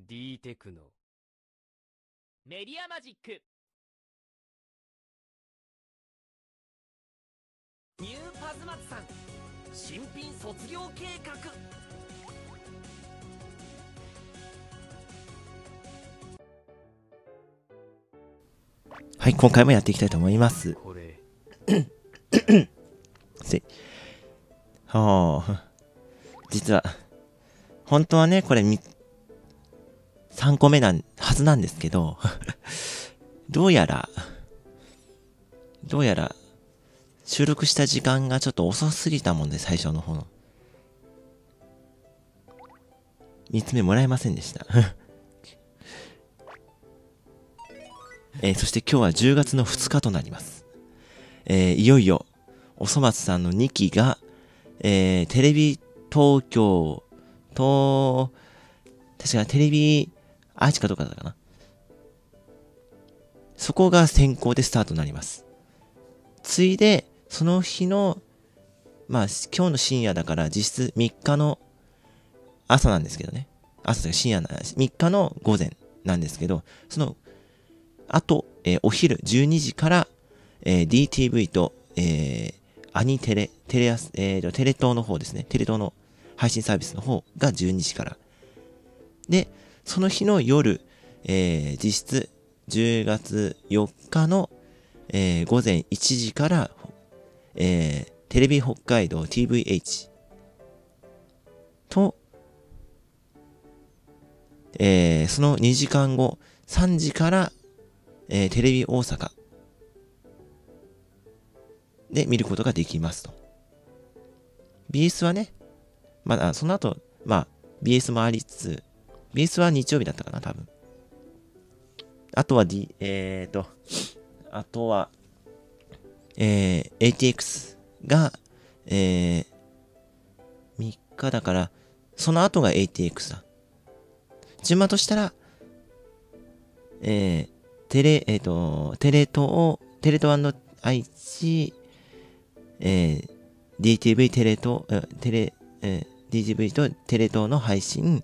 D テクノ。 メディアマジック。ニューパズマツさん新品卒業計画。 はい、今回もやっていきたいと思います。 これ。 実は、本当はね、これ3個目はずなんですけど、どうやら、収録した時間がちょっと遅すぎたもんで、最初の方の。3つ目もらえませんでした。そして今日は10月の2日となります。いよいよ、おそ松さんの2期が、テレビ東京と、確かテレビ愛知かどうかだったかな。そこが先行でスタートになります。ついで、その日の、まあ、今日の深夜だから実質3日の朝なんですけどね。朝というか深夜3日の午前なんですけど、その、あと、お昼12時から、DTV と、アニテレ、テレ東の方ですね。テレ東の配信サービスの方が12時から。で、その日の夜、実質10月4日の、午前1時から、テレビ北海道 TVH と、その2時間後、3時から、テレビ大阪で見ることができますと。BS はね、まだその後、まあ BS もありつつ、BS は日曜日だったかな、多分。あとはあとは、ATX が、3日だから、その後が ATX だ。順番としたら、テレ東愛知、DTV DTV とテレ東の配信、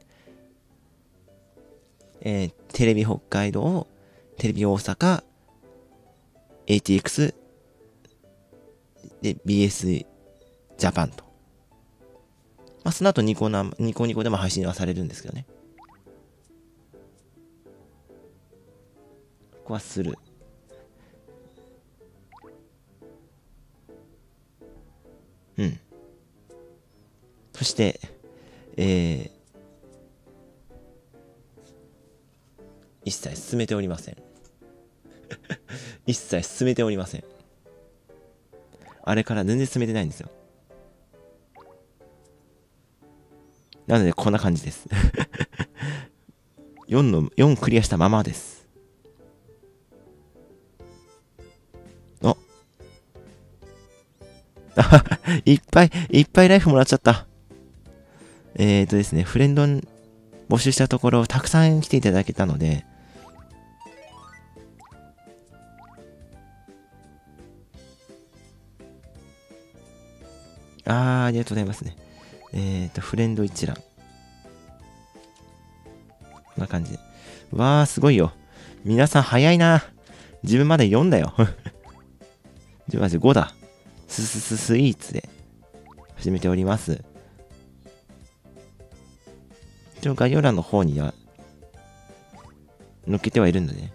テレビ北海道、テレビ大阪、ATX、で、BS ジャパンと。まあ、その後ニコニコでも配信はされるんですけどね。ここはする。うん。そして、一切進めておりません。一切進めておりません。あれから全然進めてないんですよ。なので、こんな感じです。4クリアしたままです。いっぱいライフもらっちゃった。ですね、フレンド募集したところ、たくさん来ていただけたので、ありがとうございますね。フレンド一覧。こんな感じで。わー、すごいよ。皆さん早いな。自分まだ4だよ。自分まで5だ。スイーツで始めております。一応概要欄の方には載っけてはいるのでね。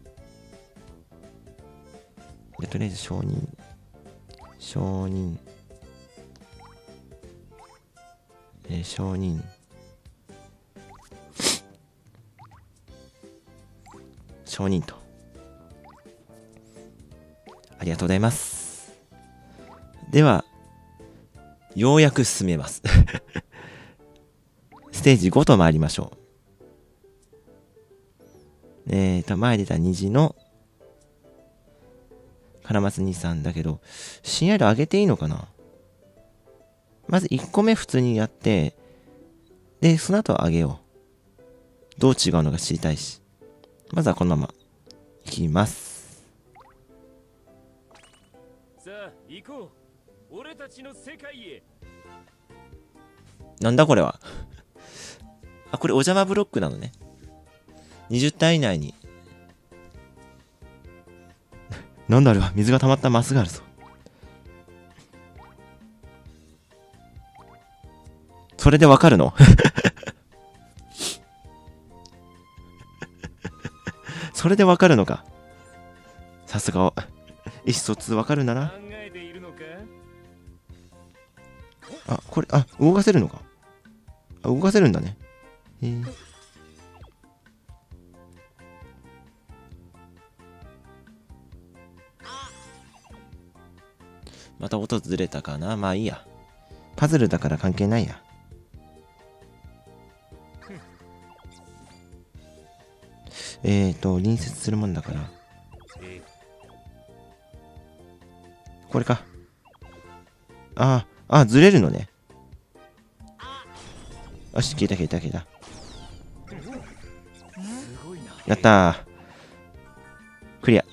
とりあえず承認。承認と。ありがとうございます。では、ようやく進めます。ステージ5と参りましょう。前出た虹の、金松兄さんだけど、深夜度上げていいのかな？まず1個目普通にやって、で、その後上げよう。どう違うのか知りたいし。まずはこのまま、いきます。 さあ、行こう。俺たちの世界へ。 なんだこれは。あ、これお邪魔ブロックなのね。 20体以内に。なんだあれは、水が溜まったマスがあるぞ。それでわかるの？それでわかるのか。さすが、意思疎通わかるんだな。あ、これ、あ、動かせるのか。あ、動かせるんだね。また音ずれたかな。まあいいや。パズルだから関係ないや。隣接するもんだから。これか。ずれるのね。よし、消えた消えた消えた。やったー。クリア。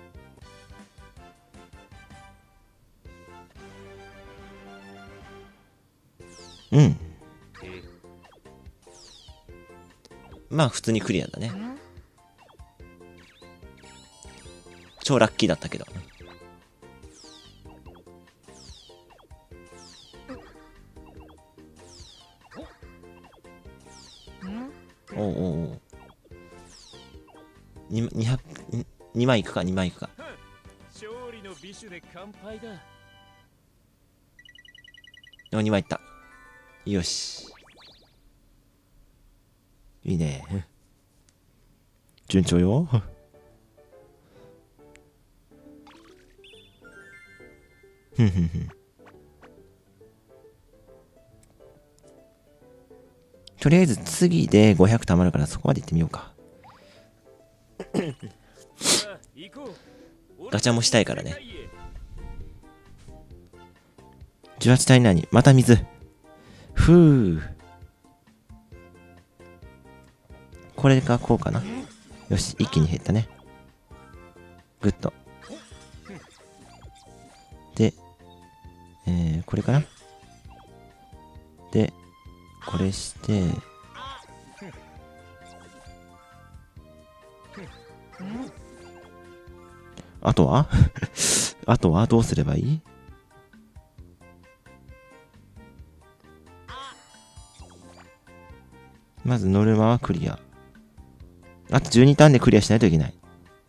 うん。まあ普通にクリアだね。超ラッキーだったけど。おうおうおう。2枚いくか、2枚いくか。 勝利の美酒で乾杯だ。 お、2枚いった。よし。いいね。順調よ。ふんふんふん。とりあえず次で500貯まるからそこまで行ってみようか。ガチャもしたいからね。18体以内にまた水。ふう。これがこうかな。よし、一気に減ったね。グッと。で、これかな。で、これして、あとはあとはどうすればいい？まずノルマはクリア。あと12ターンでクリアしないといけない。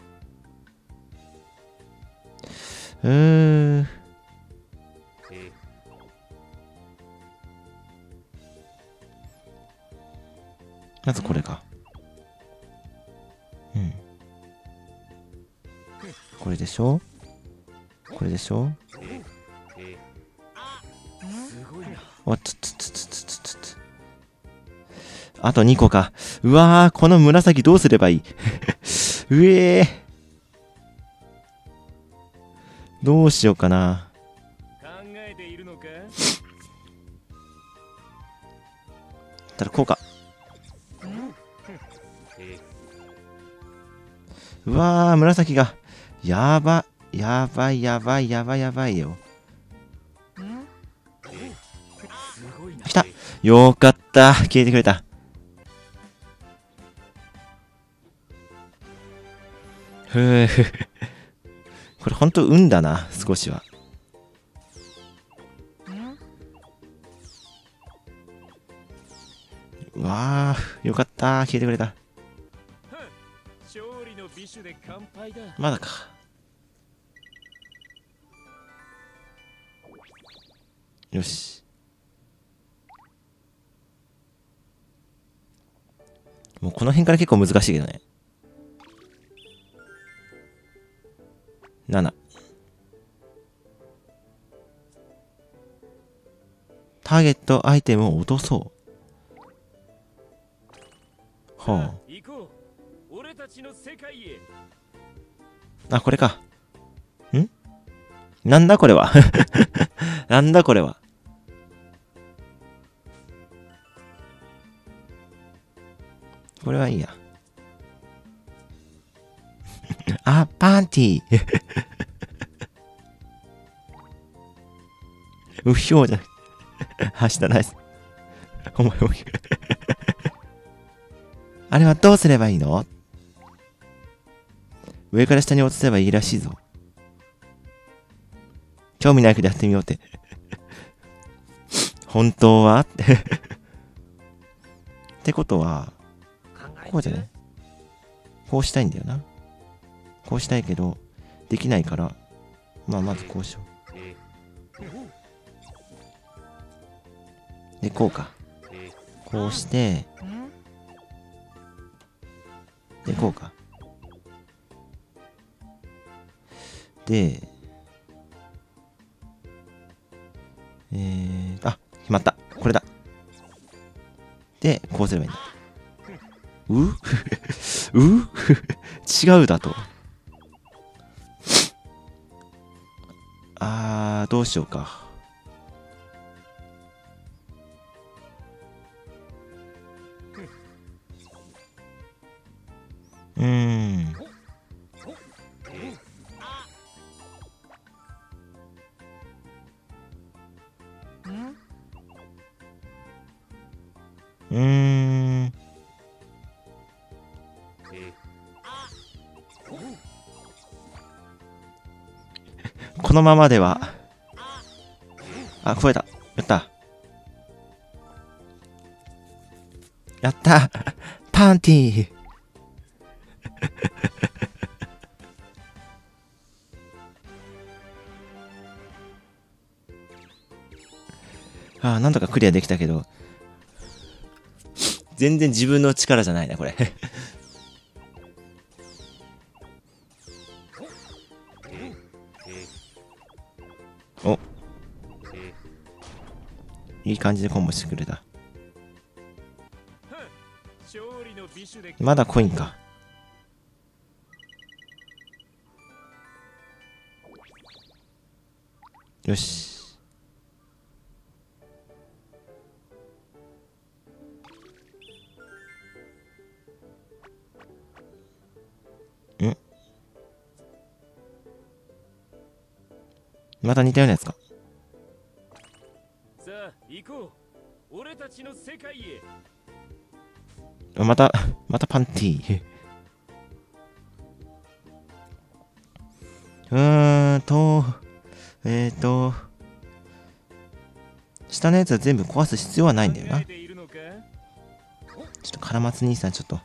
まずこれか。うん。これでしょ？これでしょ？おっつつつつつつつ。あと2個か。うわー、この紫どうすればいい？うえー。どうしようかな。ただこうか。うわー、紫が。やばいよ。来た。よかった。消えてくれた。ふぅ。これほんと運だな、少しは。うわー、よかった。消えてくれた。まだか。よし。もうこの辺から結構難しいけどね。7。ターゲットアイテムを落とそう。はあ。あ、これか。ん？なんだこれは。なんだこれは。これはいいや。あ、パンティー。うひょうじゃない。はしたナイス。お前お前。 あれはどうすればいいの？上から下に落とせばいいらしいぞ。興味ないけどやってみようって。本当はってことは、こうじゃね？こうしたいんだよな。こうしたいけど、できないから、まあまずこうしよう。で、こうか。こうして、で、こうか。で、あ、決まった。これだ。で、こうすればいいんだ。違うだと。どうしようか。このままでは。あ、超えた。やった。やったパンティーなんとかクリアできたけど、全然自分の力じゃないな、これ。お。いい感じでコンボしてくれた。まだコインか。よし。また似たようなやつか。 さあ行こう。俺たちの世界へ。 またパンティ下のやつは全部壊す必要はないんだよな。ちょっとカラマツ兄さんちょっと。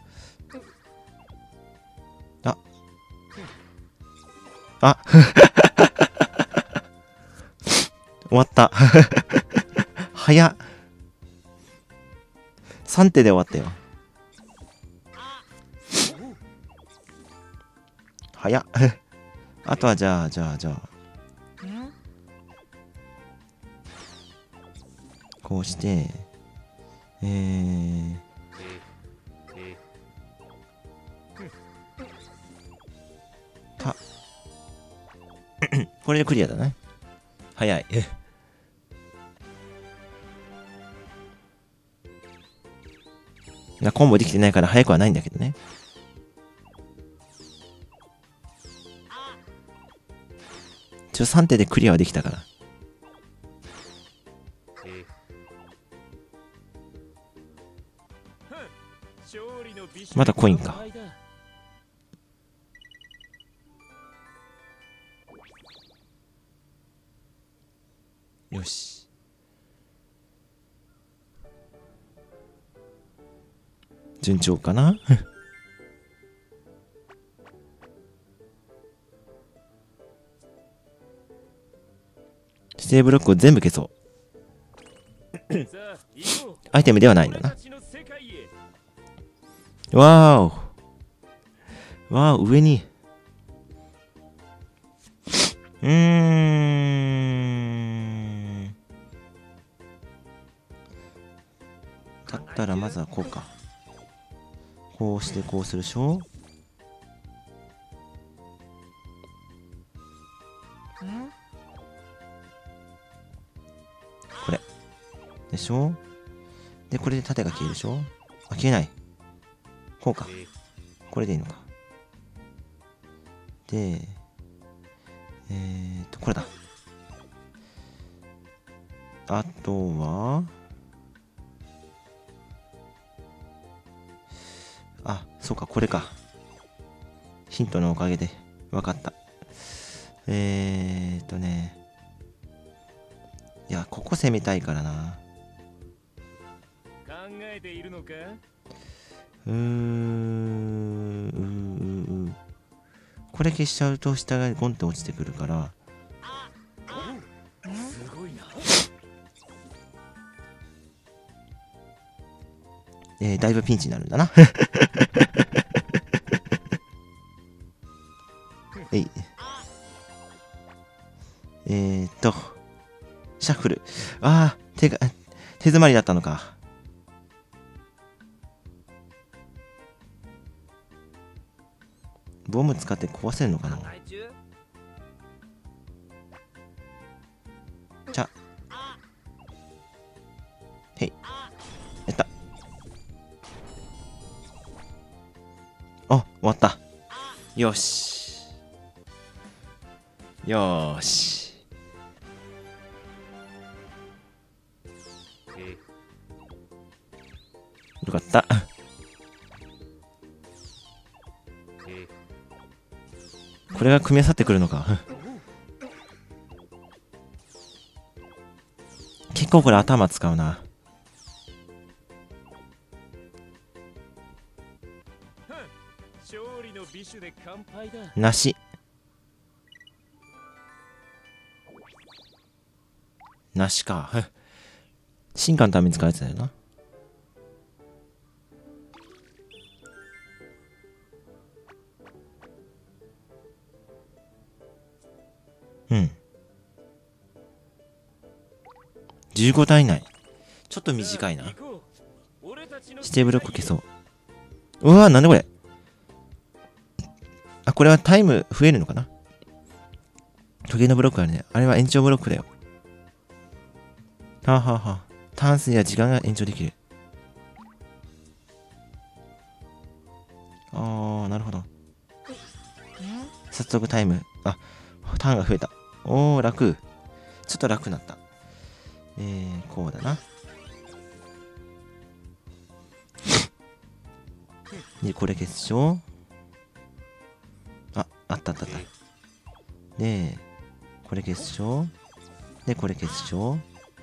終わった。早っ。3手で終わったよ。早っ。あとはじゃあ。こうして、これでクリアだね。早い。コンボできてないから早くはないんだけどね。3手でクリアはできたから。まだコインか。よし。順調かな指定ブロックを全部消そう。アイテムではないんだな。わーお、上に。だったらまずはこうか。こうしてこうするでしょ。これでしょ。でこれで縦が消えるでしょ。あ、消えない。こうか。これでいいのか。でこれだ。あとはあ、そうか、これか。ヒントのおかげでわかった。いや、ここ攻めたいからな。 考えているのか。 これ消しちゃうと下がゴンって落ちてくるから。 すごいな。 だいぶピンチになるんだな。えい。シャッフル。ああ、手詰まりだったのか。ボム使って壊せるのかな。じゃへい。やった。あ、終わった。よし。よーし。よかった。これが組み合わさってくるのか。結構これ頭使うな。 勝利の美酒で乾杯だ。 梨。梨か。進化のために使われてたよな。うん。15体以内。ちょっと短いな。指定ブロック消そう。うわー、なんでこれ。あ、これはタイム増えるのかな。時計のブロックあるね。あれは延長ブロックだよ。はあ、はあはあ、ターン数や時間が延長できる。あー、なるほど。早速タイム。あ、ターンが増えた。おー、楽。ちょっと楽になった。こうだな。で、これ決勝。あったあったあった。で、これ決勝。で、これ決勝。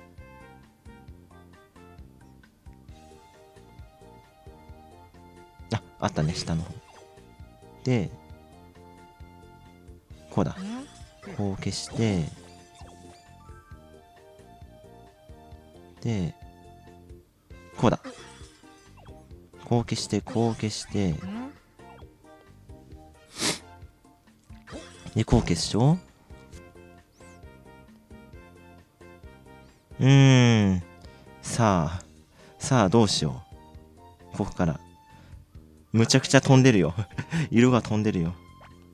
あったね、下の方。で、こうだ。こう消して、で、こうだ。こう消して、こう消して、で、こう消すでしょ。さあ、どうしよう。ここから。むちゃくちゃ飛んでるよ。色が飛んでるよ。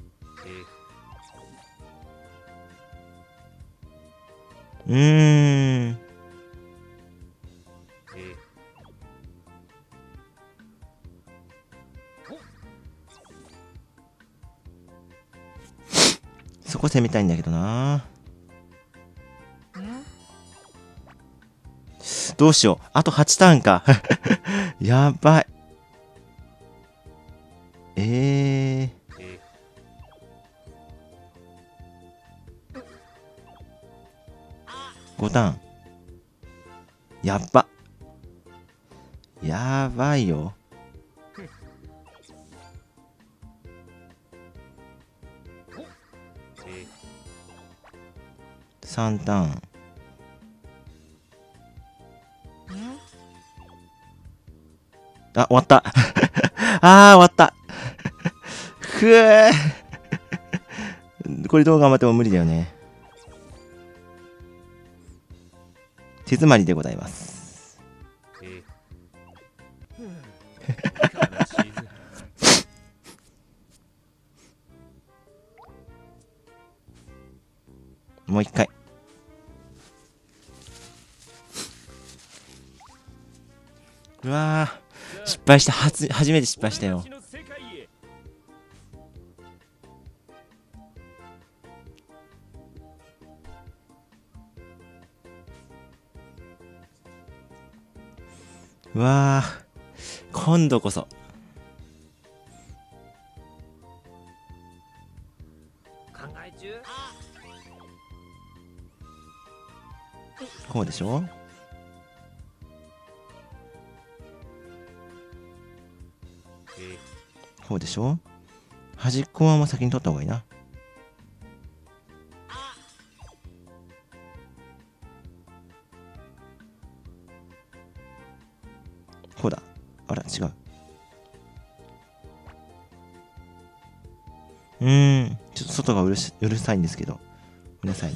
そこ攻めたいんだけどな。どうしよう。あと8ターンか。やばい。5ターン。やっば。やばいよ。3ターン。あ、終わった。終わった。ふぅこれどう頑張っても無理だよね。手詰まりでございます。もう一回。うわー、失敗した。初めて失敗したよ。うわー、今度こそ。 中。 こうでしょ。こうでしょ。端っこはもう先に取った方がいいな。こうだ。あら違う。ちょっと外がうるさいんですけど、ごめんなさいね。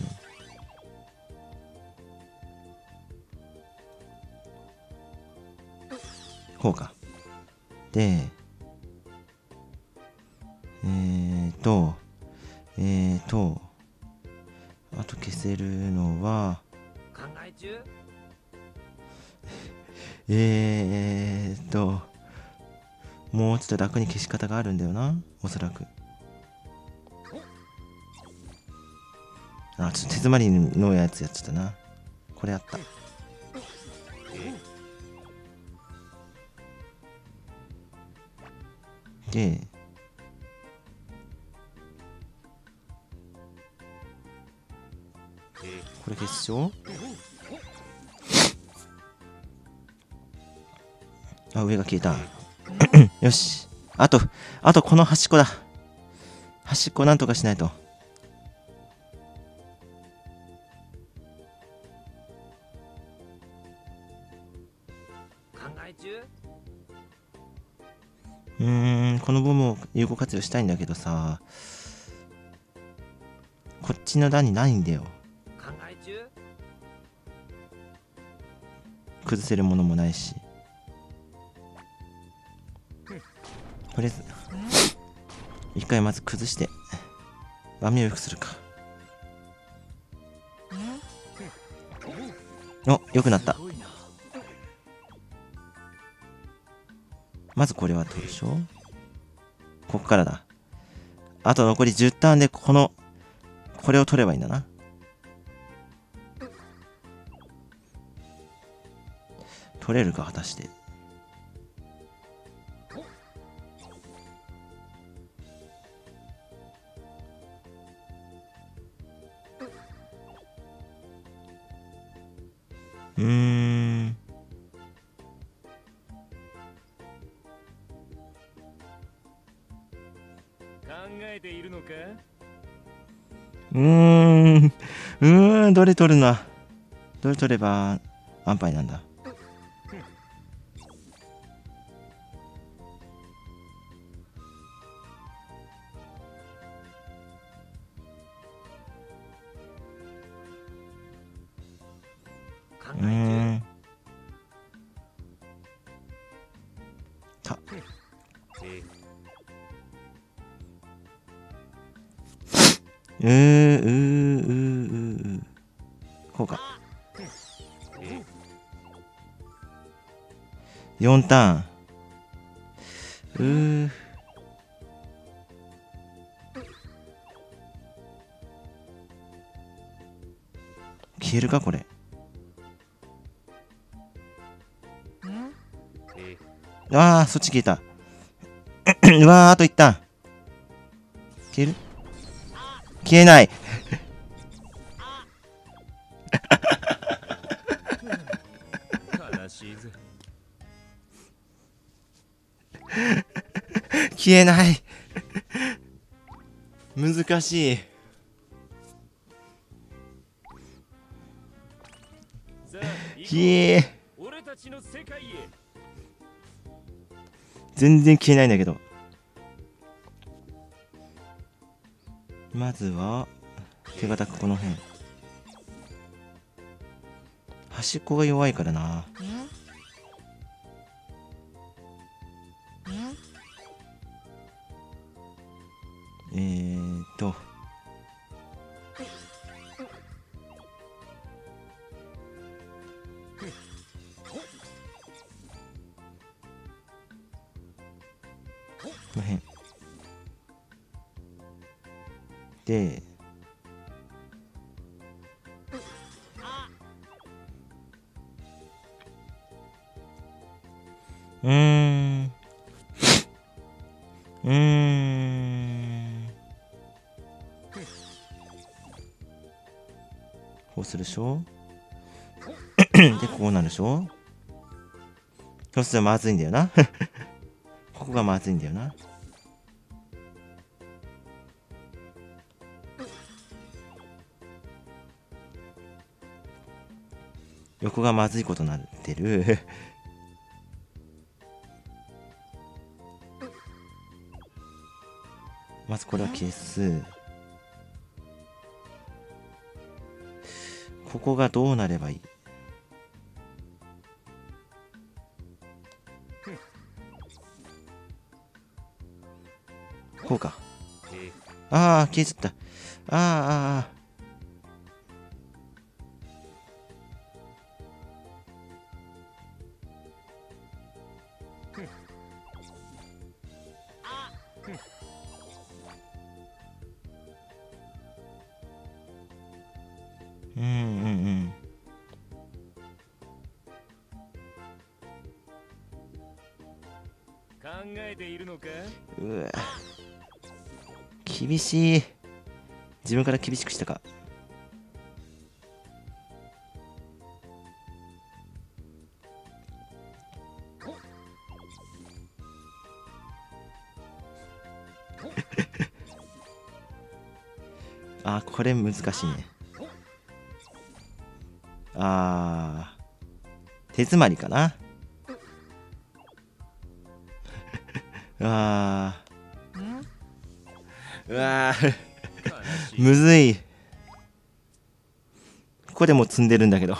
こうか。で、あと消せるのは、 考え中。 もうちょっと楽に消し方があるんだよな、おそらく。あ、ちょっと手詰まりのやつやっちゃったな。これあった。で、これ決勝。あ、上が消えた。よし。あとこの端っこだ。端っこなんとかしないと。 考え中。 このボムを有効活用したいんだけどさ、こっちの段にないんだよ。 考え中。 崩せるものもないし。とりあえず一回まず崩して盤面を良くするか。お、良くなった。まずこれはどうでしょう。こっからだ。あと残り10ターンでこれを取ればいいんだな。取れるか果たして。 考えているのか。 どれ取るな。どれ取れば安牌なんだ。 考え中。 た。こうか。4ターン。消えるかこれ。ああ、そっち消えた。うわー、あと1ターン。消える？消えない。 悲しいぜ。 消えない。難しい。 さあ行こう。俺たちの世界へ。 全然消えないんだけど。まずは手堅くこの辺。端っこが弱いからな。この辺で、 こうするでしょでこうなるでしょ。そうするとまずいんだよなここがまずいんだよな。横がまずいことになってるまずこれは消す。ここがどうなればいい。こうか。ああ消えちゃった。ああうんうんうん。 考えているのか。 うわ厳しい。自分から厳しくしたか。あーこれ難しいね。あー手詰まりかなうわーうわーむずい。ここでもう積んでるんだけど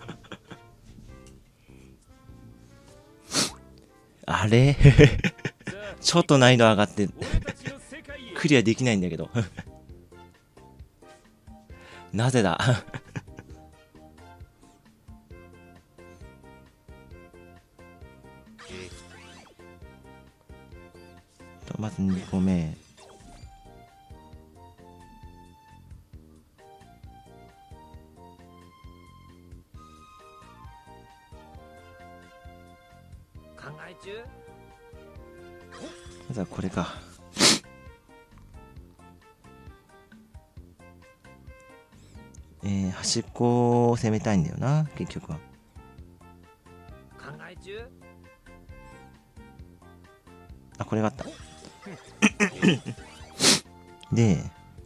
あれちょっと難易度上がってクリアできないんだけどなぜだまず2個目。 考え中。 まずはこれか。端っこを攻めたいんだよな結局は。 考え中。 あこれがあったで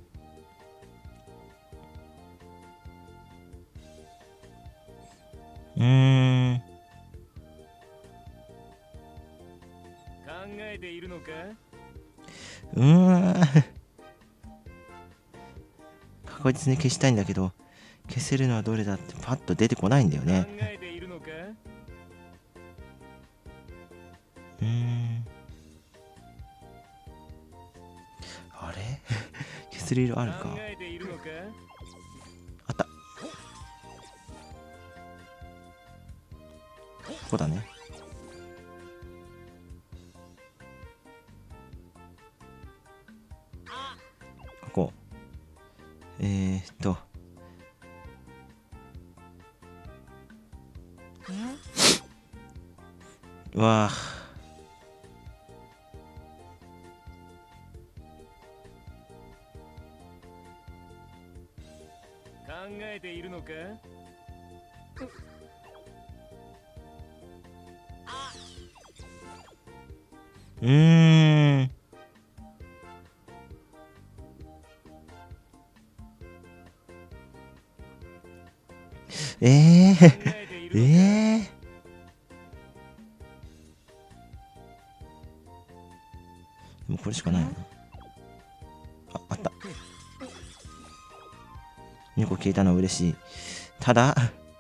考えているのか。 確実に消したいんだけど消せるのはどれだってパッと出てこないんだよ考ね。 えているのか。 あれ消せる色あるか。 考えているのか。 あったここだね。ここうわあ考えているのか。 え考えているのか。 でもこれしかないな。あった。2個消えたのは嬉しい。ただ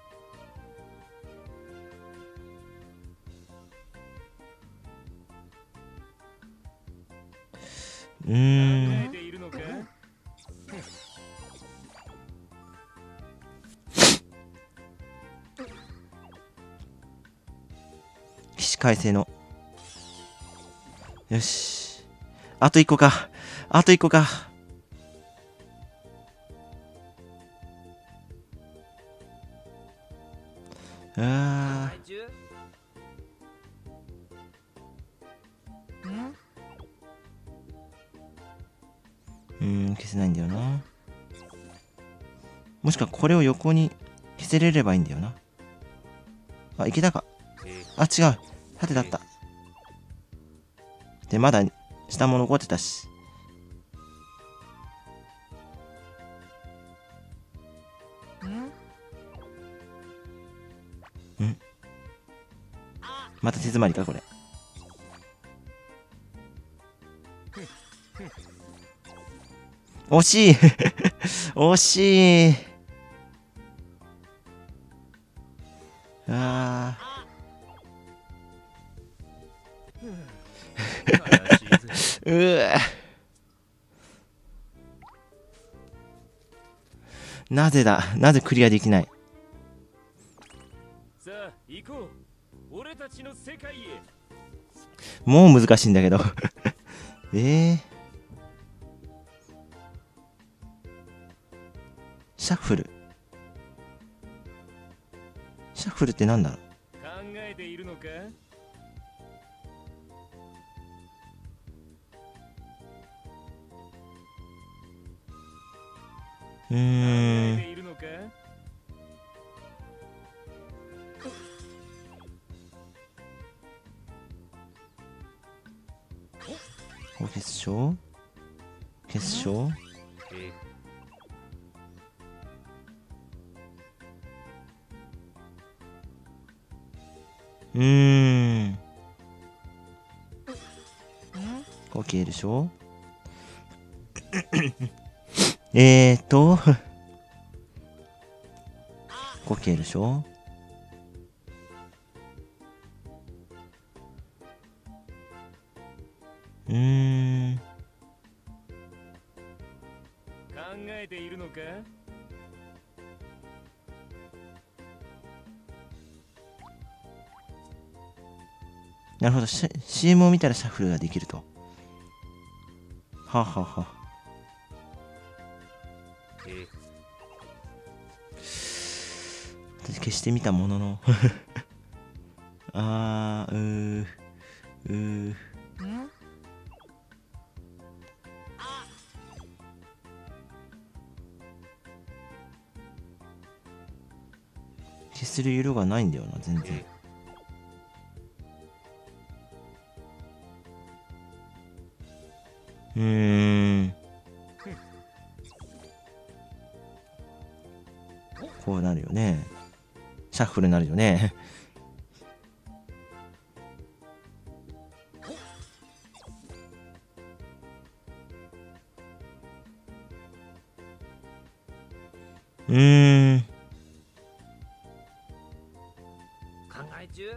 考えているのか。 起死回生のよしあと1個か。あと1個か。あ考え中。 消せないんだよな。 もしくはこれを横に消せれればいいんだよな。あ、いけたか。あ、違う。縦だった。で、まだ下も残ってたし。また手詰まりかこれ。惜しい惜しい。あうぅ。なぜだ、なぜクリアできない。 さあ行こう、俺たちの世界へ。 もう難しいんだけどシャッフル。シャッフルってなんだろう。 考えているのか。考えているのか。 決勝決勝。こう消えるでしょこう消えるでしょ。 考えているのか。 なるほど、CM を見たらシャッフルができると。はあ、はあはあ、私消してみたものの消せる色がないんだよな、全然。こうなるよね。シャッフルになるよね。 考え中。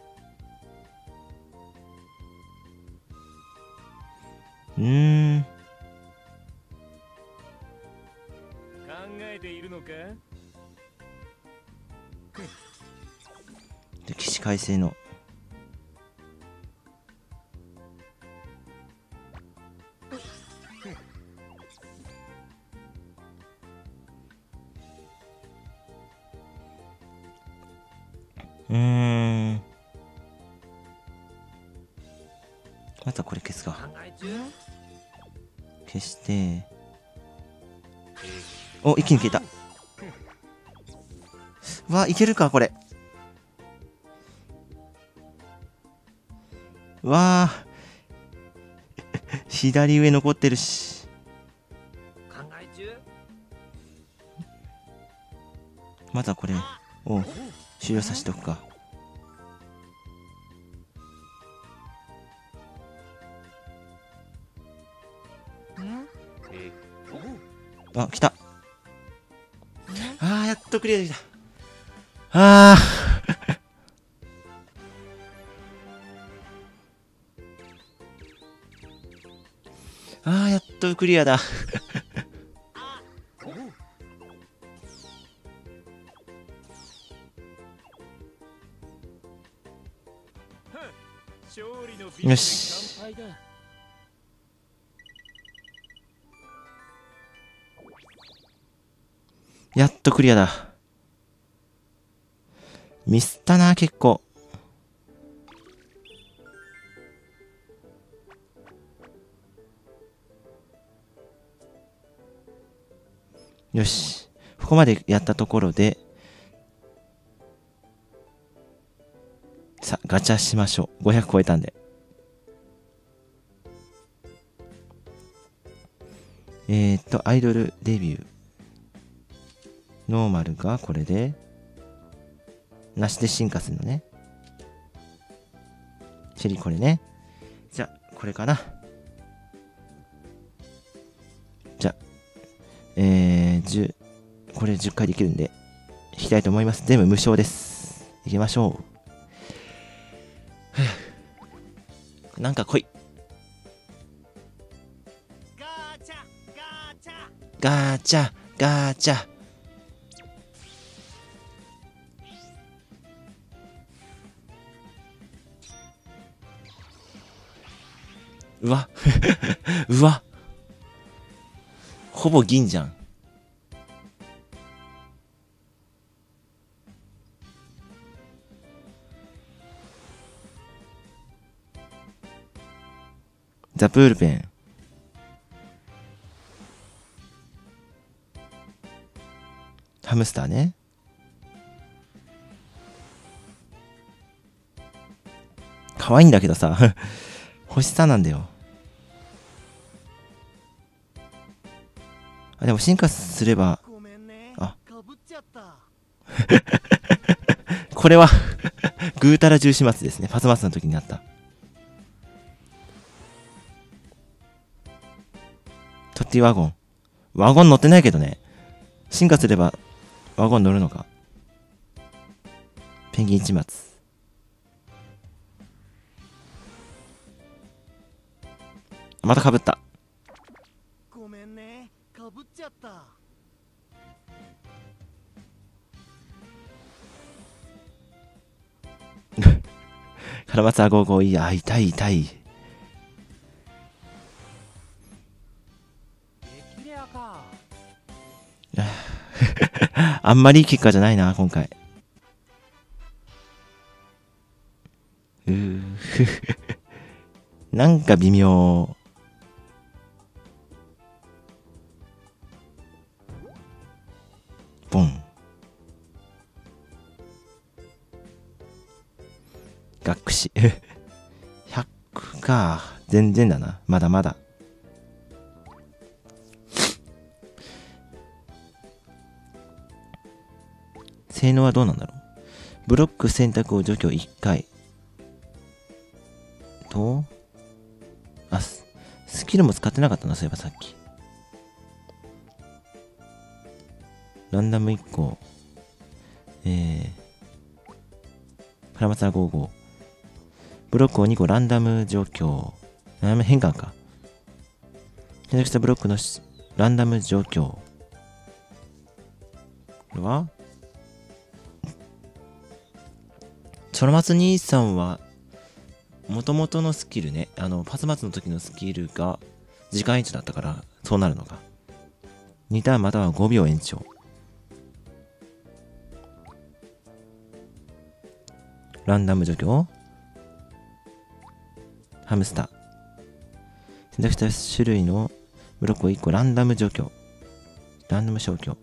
考えているのか。 起死回生のまたこれ消すか。 考え中。 消してお、一気に消えた。わ、いけるかこれ。わあ左上残ってるし。 考え中。 またこれを終了させておくか。あ、来た。やっとクリアできた。やっとクリアだ。よし。やっとクリアだ。ミスったな、結構。よし。 ここまでやったところで、さあ、ガチャしましょう。500超えたんで。アイドルデビュー。ノーマルがこれで、なしで進化するのね。シェリーこれね。じゃあ、これかな。じゃあ、これ10回できるんで、引きたいと思います。全部無償です。行きましょう。なんか来い。 ガチャガチャ。 ガチャ、ガチャ。うわ。うわ。ほぼ銀じゃん。ザ・プールペン。ハムスターね。可愛いんだけどさ。星3なんだよ。あ、でも進化すれば、あ、これはぐうたら重始末ですね。パスマスの時にあった。トッティワゴン。ワゴン乗ってないけどね。進化すれば、ワゴン乗るのか。ペンギン一末。また被った。 ごめんね、かぶっちゃった。 カラマツアゴーゴー、いや、痛い痛い。 激レアか。 あんまりいい結果じゃないな、今回。なんか微妙。ボン。学士。100か。全然だな。まだまだ。性能はどうなんだろう。ブロック選択を除去1回。と、あ、スキルも使ってなかったな、そういえばさっき。ランダム1個。カラマツァ55。ブロックを2個ランダム除去。ランダム変換か。選択したブロックのランダム除去。これはチョロマツ兄さんは、元々のスキルね、パスマツの時のスキルが時間延長だったから、そうなるのか。2ターンまたは5秒延長。ランダム除去。ハムスター。選択した種類のブロックを1個ランダム除去。ランダム消去。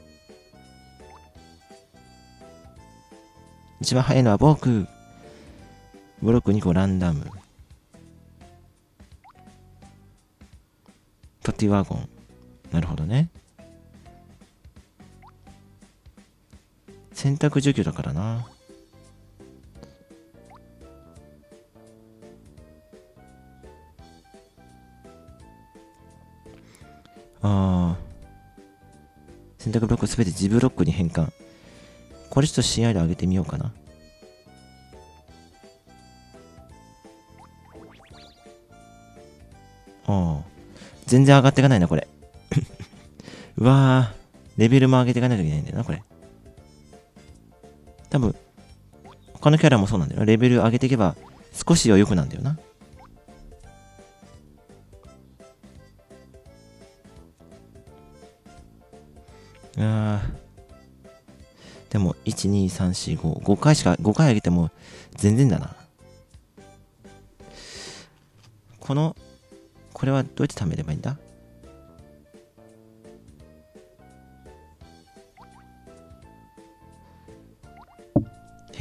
一番早いのは僕。ブロック2個ランダム。トッティワゴン。なるほどね。選択除去だからな。選択ブロックすべて自ブロックに変換。これちょっと CI で上げてみようかな。全然上がっていかないな、これ。うわー、レベルも上げていかないといけないんだよな、これ。多分、他のキャラもそうなんだよな。レベル上げていけば、少しは良くなんだよな。でも、1、2、3、4、5。5回しか、5回上げても、全然だな。これはどうやって貯めればいいんだ？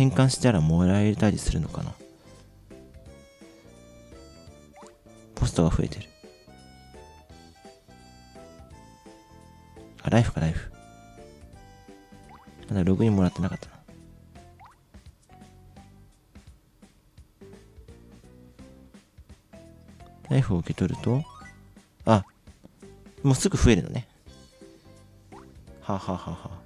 変換したらもらえたりするのかな。ポストが増えてる。あ、ライフか、ライフ。まだログインもらってなかったな。ライフを受け取ると、あ、もうすぐ増えるのね。はあ、はあはあはあ、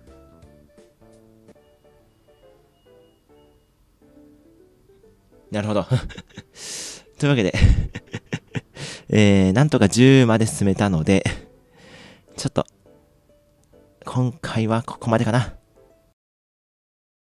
なるほど。というわけで、なんとか10まで進めたので、ちょっと、今回はここまでかな。